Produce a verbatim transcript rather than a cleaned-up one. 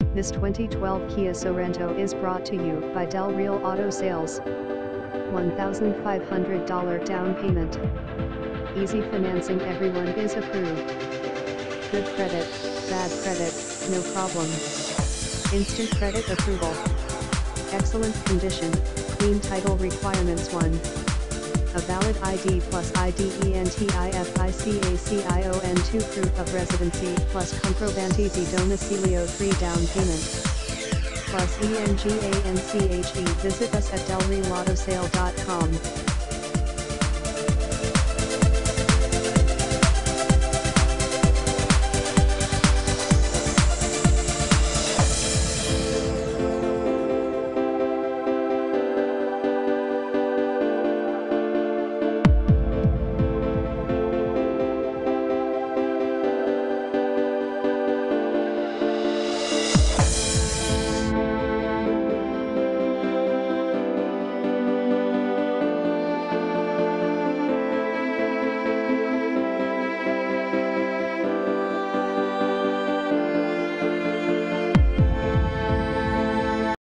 This twenty twelve Kia Sorento is brought to you by Del Real Auto Sales. one thousand five hundred dollars down payment. Easy financing, everyone is approved. Good credit, bad credit, no problem. Instant credit approval. Excellent condition, clean title requirements one. A valid I D plus identification two proof of residency plus comprovanti di domicilio three down payment. Plus E N G A N C H E. Visit us at del real auto sale dot com.